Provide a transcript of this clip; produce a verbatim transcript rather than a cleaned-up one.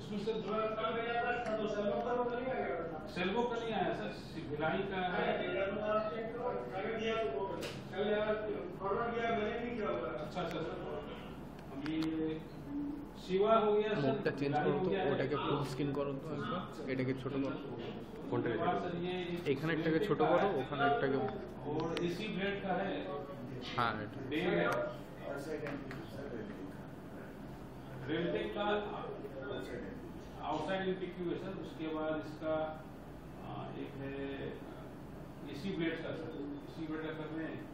उसमें से सेल्वो का नहीं आया सर, भिलाई का है। अच्छा अच्छा अभी शिवा हो गया सर, মুখটা চেঞ্জ করো তো, ওটাকে ফুল স্ক্রিন করো তো একবার, এটাকে ছোট করো। কোনটা এখানে একটাকে ছোট করো, ওখানে একটাকে। और इसी ब्लेड का है। हाँ এটা रेलटेक का आउटसाइड एमपीक्यू है सर। उसके बाद इसका एक है इसी ब्लेड का सर, इसी ब्लेड का कर रहे हैं।